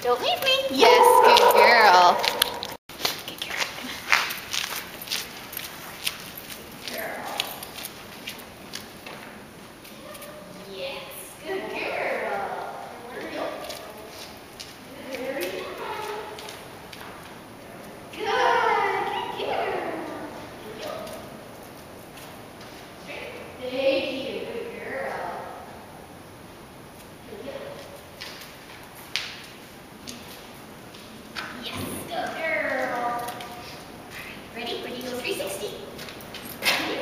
Don't leave me. Yes, good girl. Good girl. Yes, good girl. Very nice. Good girl. Thank you, good girl. Yes, good girl. All right, ready? Ready to go 360. Ready?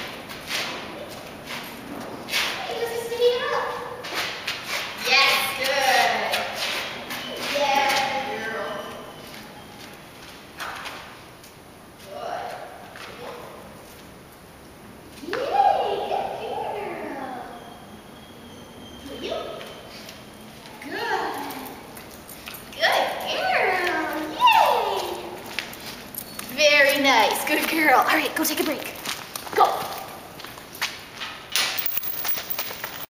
Hey, just speed it up. Yes, good. Yeah, good girl. Good. Yay, good girl. You. Good. Good girl. Yay. Very nice. Good girl. All right, go take a break.